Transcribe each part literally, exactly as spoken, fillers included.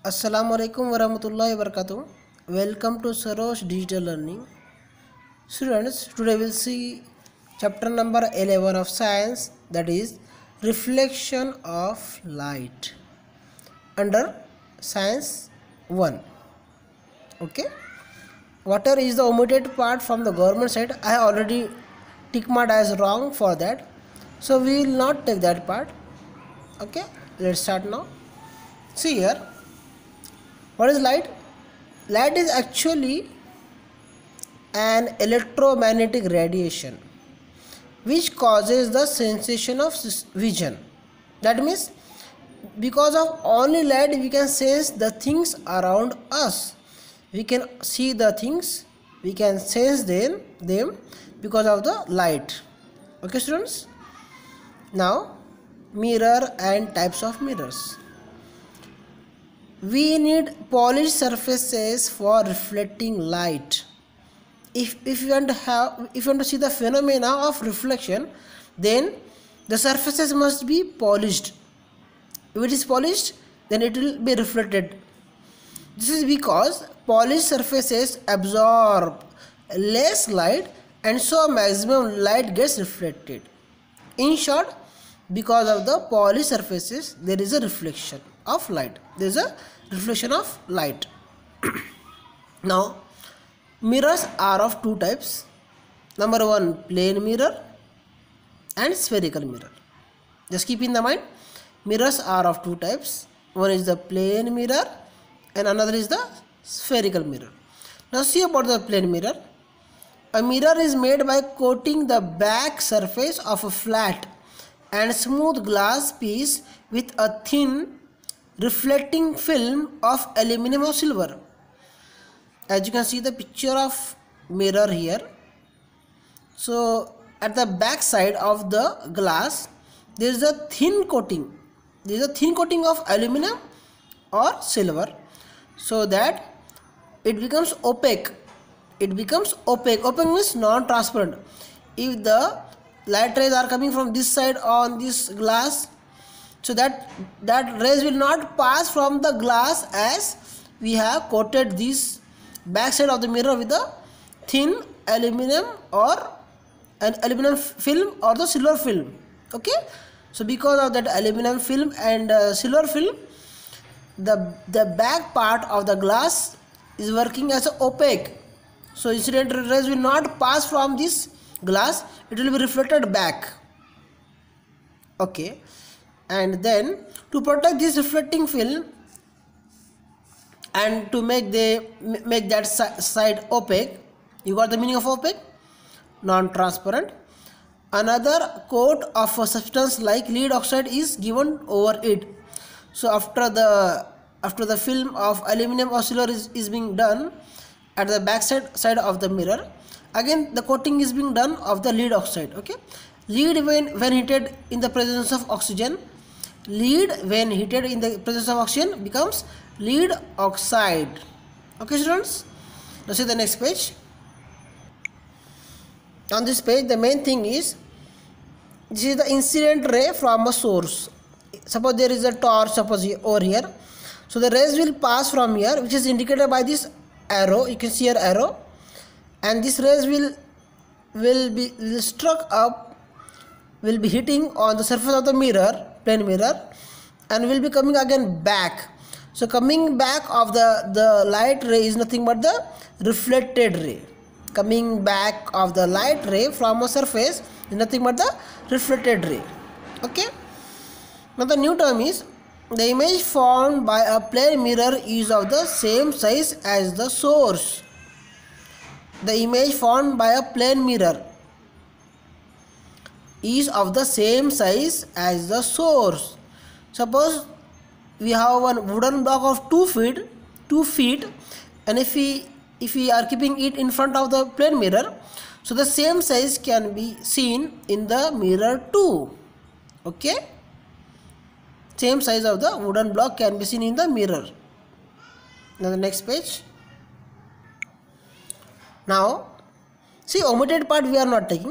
Assalamualaikum warahmatullahi wabarakatuh. Welcome to Sarosh Digital Learning. Students, today we'll see chapter number eleven of science, that is reflection of light under science one. Okay. Whatever is the omitted part from the government side, I have already tick marked as wrong for that. So we will not take that part. Okay. Let's start now. See here. What is light? Light is actually an electromagnetic radiation which causes the sensation of vision. That means because of only light we can sense the things around us. We can see the things, we can sense them, them because of the light. Okay students? Now mirror and types of mirrors. We need polished surfaces for reflecting light. If, if you want to have if you want to see the phenomena of reflection, then the surfaces must be polished. If it is polished, then it will be reflected. This is because polished surfaces absorb less light and so maximum light gets reflected. In short, because of the polished surfaces, there is a reflection of light. There is a reflection of light. Now, mirrors are of two types. Number one, plane mirror and spherical mirror. Just keep in the mind, mirrors are of two types. One is the plane mirror and another is the spherical mirror. Now see about the plane mirror. A mirror is made by coating the back surface of a flat and smooth glass piece with a thin reflecting film of aluminum or silver. As you can see the picture of mirror here. So at the back side of the glass there is a thin coating. There is a thin coating of aluminum or silver, so that it becomes opaque. It becomes opaque. Opaque means non-transparent. If the light rays are coming from this side on this glass, so that that rays will not pass from the glass, as we have coated this back side of the mirror with a thin aluminum or an aluminum film or the silver film. Okay, so because of that aluminum film and uh, silver film, the the back part of the glass is working as a opaque, so incident rays will not pass from this glass, it will be reflected back. Okay, and then to protect this reflecting film and to make the make that side opaque, you got the meaning of opaque? Non-transparent. Another coat of a substance like lead oxide is given over it. So after the after the film of aluminum or silver is, is being done at the back side, side of the mirror, again the coating is being done of the lead oxide. Okay, lead when when heated in the presence of oxygen, lead when heated in the presence of oxygen becomes lead oxide. Okay students, now see the next page. On this page the main thing is, this is the incident ray from a source. Suppose there is a torch, suppose here, over here, so the rays will pass from here, which is indicated by this arrow. You can see here arrow, and this rays will will be will struck up will be hitting on the surface of the mirror, plane mirror, and will be coming again back. So coming back of the the light ray is nothing but the reflected ray. Coming back of the light ray from a surface is nothing but the reflected ray. Okay, now the new term is, the image formed by a plane mirror is of the same size as the source. The image formed by a plane mirror is of the same size as the source. Suppose we have one wooden block of two feet, two feet, and if we if we are keeping it in front of the plane mirror, so the same size can be seen in the mirror too. Okay, same size of the wooden block can be seen in the mirror. Now the next page. Now see, omitted part we are not taking.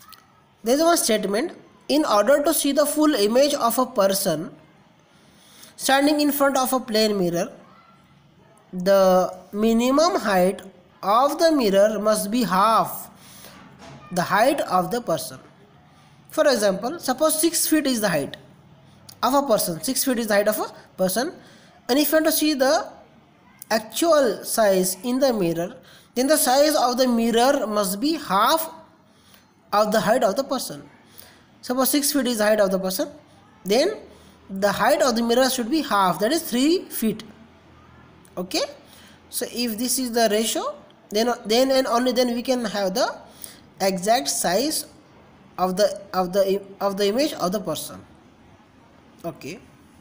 There is one statement, in order to see the full image of a person, Standing in front of a plane mirror, the minimum height of the mirror must be half the height of the person. For example, suppose six feet is the height of a person. six feet is the height of a person. And if you want to see the actual size in the mirror, then the size of the mirror must be half of the height of the person. Suppose six feet is the height of the person, then the height of the mirror should be half, that is three feet. Okay, so if this is the ratio, then then and only then we can have the exact size of the of the of the image of the person. Okay,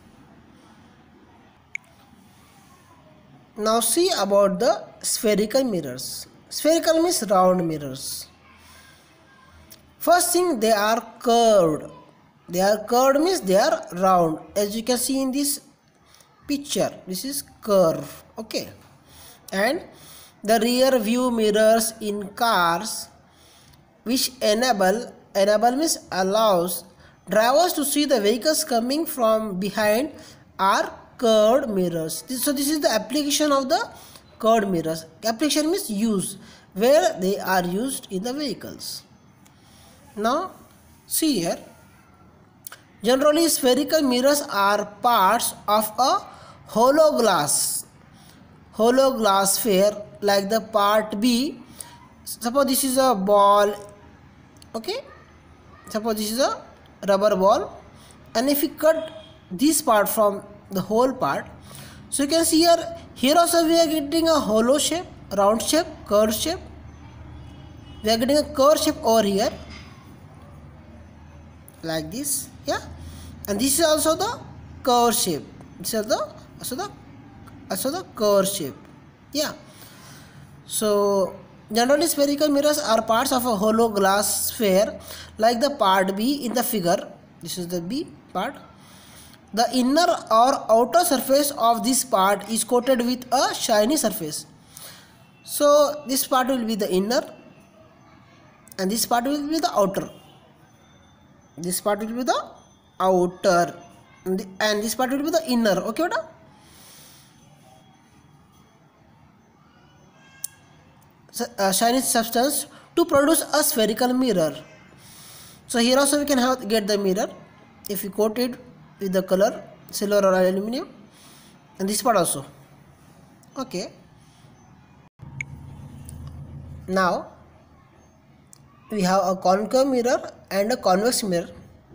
now see about the spherical mirrors. Spherical means round mirrors. First thing, they are curved. They are curved means they are round. As you can see in this picture, this is curve. Okay, and the rear view mirrors in cars, which enable enable means allows drivers to see the vehicles coming from behind, are curved mirrors. So this is the application of the curved mirrors. Application means use, where they are used in the vehicles. Now see here, generally spherical mirrors are parts of a hollow glass hollow glass sphere, like the part B. Suppose this is a ball. Okay, suppose this is a rubber ball, and if we cut this part from the whole part, so you can see here here also we are getting a hollow shape, round shape, curved shape. We are getting a curved shape over here, like this. Yeah, and this is also the curve shape. This is the also the also the curve shape. Yeah, so generally spherical mirrors are parts of a hollow glass sphere, like the part B in the figure. This is the B part. The inner or outer surface of this part is coated with a shiny surface. So this part will be the inner, and this part will be the outer. This part will be the outer, and this part will be the inner. Okay, beta? So, uh, shiny substance to produce a spherical mirror. So here also we can have get the mirror if we coat it with the color silver or aluminum, and this part also. Okay, now we have a concave mirror and a convex mirror.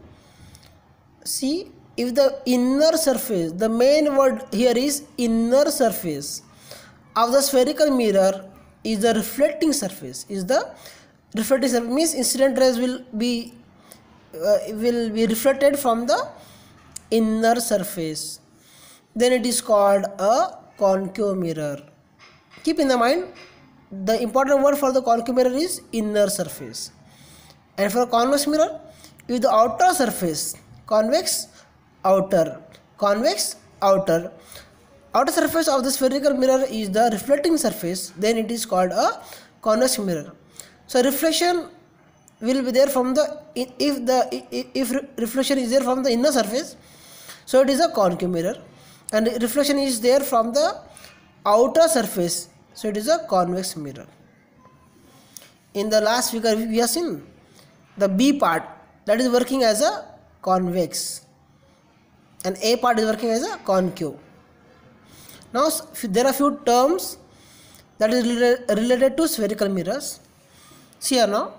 See, if the inner surface, the main word here is inner surface of the spherical mirror is the reflecting surface. Is the reflecting surface means incident rays will be uh, will be reflected from the inner surface, then it is called a concave mirror. Keep in the mind, the important word for the concave mirror is inner surface. And for a convex mirror, if the outer surface, convex, outer, convex, outer, outer surface of the spherical mirror is the reflecting surface, then it is called a convex mirror. So reflection will be there from the, if the if reflection is there from the inner surface, so it is a concave mirror, and reflection is there from the outer surface, so it is a convex mirror. In the last figure we have seen the B part, that is working as a convex, and A part is working as a concave. Now there are few terms that is related to spherical mirrors. See here now,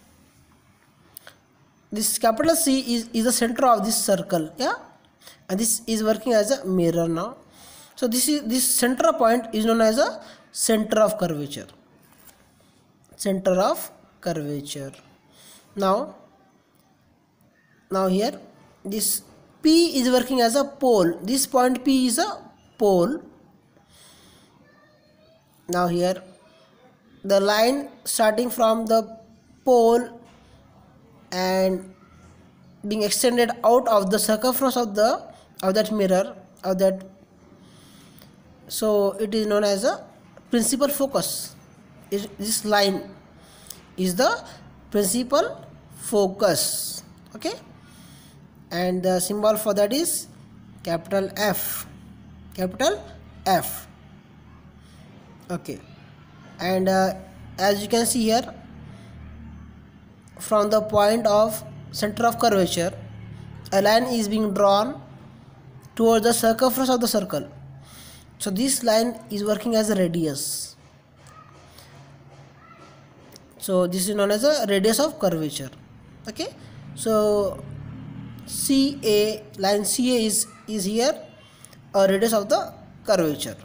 this capital C is, is the center of this circle. Yeah, and this is working as a mirror now. So this is this center point is known as a center of curvature. Center of curvature. Now, now here this P is working as a pole. This point P is a pole. Now here the line starting from the pole and being extended out of the circumference of the of that mirror of that, so it is known as a principal focus. It, this line is the principal focus. Okay, and the symbol for that is capital F, capital F. Okay, and uh, as you can see here, from the point of center of curvature, a line is being drawn towards the circumference of the circle. So this line is working as a radius. So this is known as a radius of curvature. Okay, so C A, line C A is is here a radius of the curvature.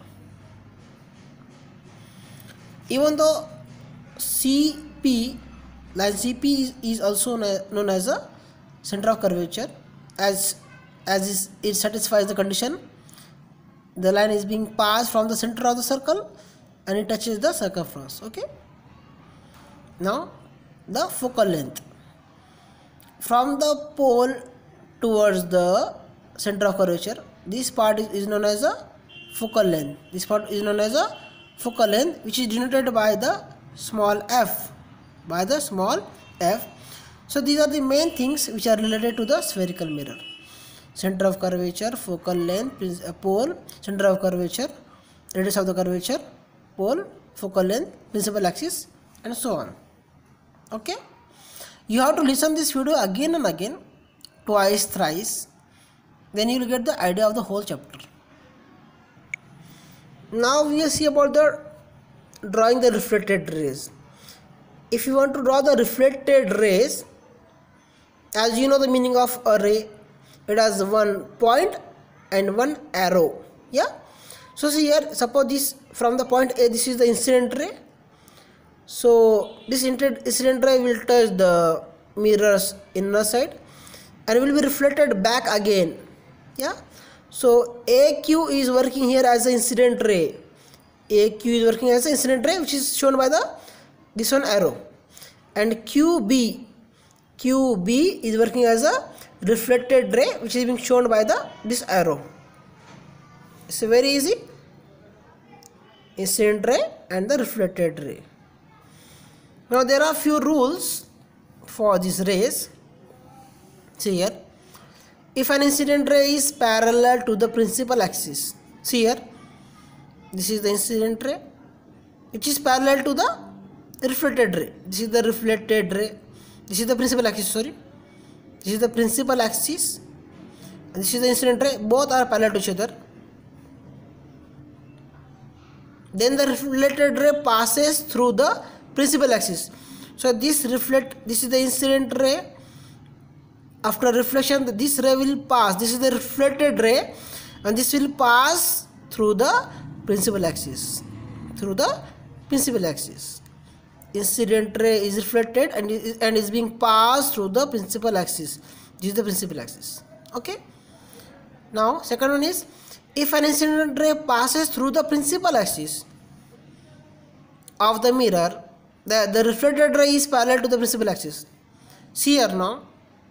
Even though C P, line C P is, is also known as a center of curvature, as as is, it satisfies the condition. The line is being passed from the center of the circle and it touches the circumference. Okay, now the focal length from the pole towards the center of curvature, this part is, is known as a focal length. This part is known as a focal length, which is denoted by the small f, by the small f. So these are the main things which are related to the spherical mirror: center of curvature, focal length, pole, center of curvature, radius of the curvature, pole, focal length, principal axis, and so on. Okay, you have to listen this video again and again, twice, thrice, then you will get the idea of the whole chapter. Now we will see about the drawing the reflected rays. If you want to draw the reflected rays, as you know the meaning of a ray, it has one point and one arrow. Yeah, so see here, suppose this from the point A, this is the incident ray. So this incident ray will touch the mirror's inner side and will be reflected back again. Yeah, so A Q is working here as an incident ray. A Q is working as an incident ray, which is shown by the this one arrow, and Q B, Q B is working as a reflected ray, which is being shown by the this arrow. It's very easy. Incident ray and the reflected ray. Now there are few rules for these rays. See here, if an incident ray is parallel to the principal axis, see here, this is the incident ray which is parallel to the reflected ray. This is the reflected ray, this is the principal axis, sorry, this is the principal axis, and this is the incident ray. Both are parallel to each other. Then the reflected ray passes through the principal axis. So this reflect, this is the incident ray. After reflection, this ray will pass. This is the reflected ray, and this will pass through the principal axis. Through the principal axis, incident ray is reflected and is, and is being passed through the principal axis. This is the principal axis. Okay. Now second one is, if an incident ray passes through the principal axis of the mirror, the, the reflected ray is parallel to the principal axis. See here now,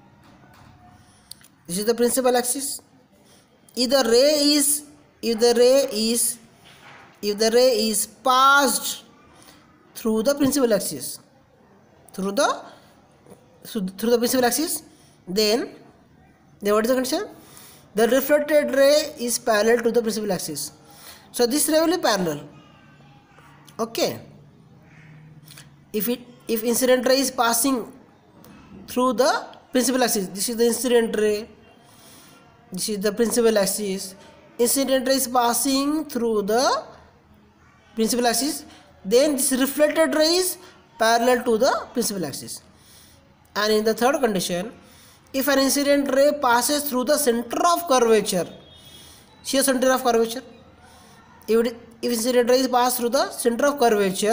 this is the principal axis. If the ray is, if the ray is, if the ray is passed through the principal axis, through the through the principal axis, then, then what is the condition? The reflected ray is parallel to the principal axis. So this ray will be parallel. Okay. If it if incident ray is passing through the principal axis, this is the incident ray, this is the principal axis. Incident ray is passing through the principal axis, then this reflected ray is parallel to the principal axis. And in the third condition, if an incident ray passes through the center of curvature, see the center of curvature, if, it, if incident ray is passed through the center of curvature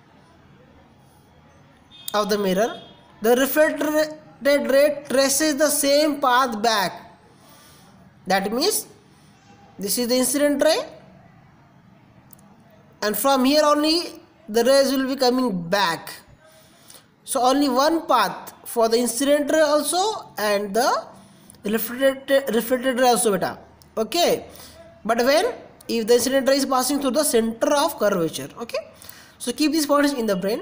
of the mirror, the reflected ray traces the same path back. That means this is the incident ray, and from here only the rays will be coming back. So only one path for the incident ray also and the reflected reflected ray also, beta. Okay, but when, if the incident ray is passing through the center of curvature. Okay, so keep these points in the brain.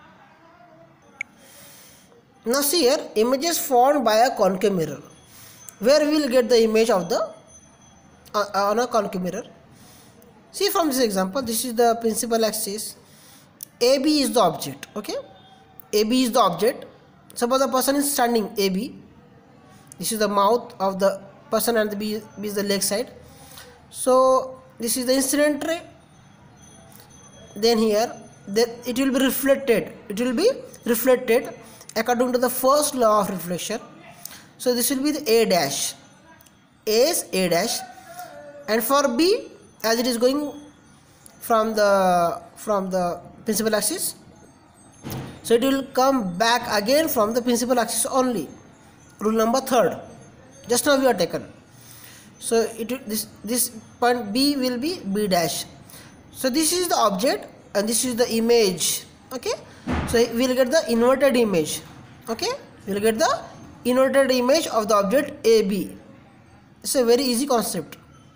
Now see here, images formed by a concave mirror. where we will get the image of the uh, on a concave mirror. See from this example, this is the principal axis, A B is the object. Okay, A B is the object. Suppose the person is standing A B, this is the mouth of the person and the B, B is the leg side. So this is the incident ray. Then here that it will be reflected, it will be reflected according to the first law of reflection. So this will be the A dash, A is A dash, and for B, as it is going from the from the principal axis, so it will come back again from the principal axis only. Rule number third, just now we are taken. So it this this point B will be B dash. So this is the object and this is the image. Okay, so we will get the inverted image. Okay, we will get the inverted image of the object A B. It's a very easy concept.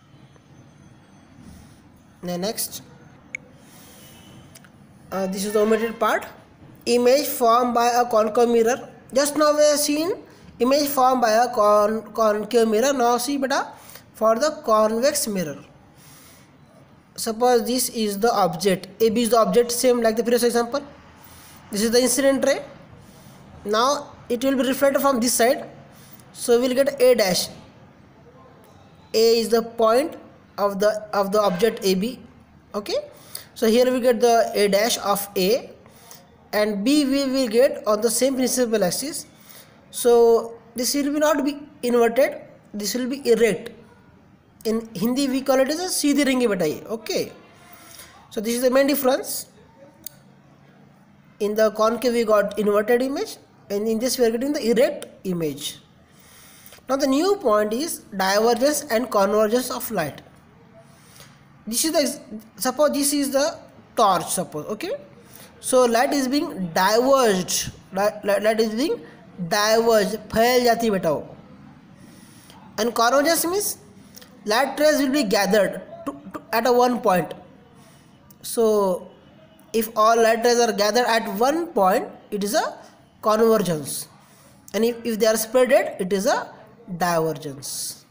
Now next, uh, this is the omitted part. Image formed by a concave mirror. Just now we have seen image formed by a con concave mirror. Now see beta for the convex mirror. Suppose this is the object, A B is the object, same like the previous example. This is the incident ray. Now it will be reflected from this side, so we will get A dash. A is the point of the of the object A B. Okay, so here we get the A dash of A, and B we will get on the same principal axis. So this will be not be inverted, this will be erect. In Hindi we call it as a seedhi ringi batai. Okay, so this is the main difference. In the concave we got inverted image, and in this we are getting the erect image. Now the new point is divergence and convergence of light. This is the, suppose this is the torch, suppose. Okay, so light is being diverged, light, light is being diverged, फैल जाती बेटा. And convergence means light rays will be gathered to, to, at a one point. So if all light rays are gathered at one point, it is a convergence, and if, if they are spreaded, it is a divergence.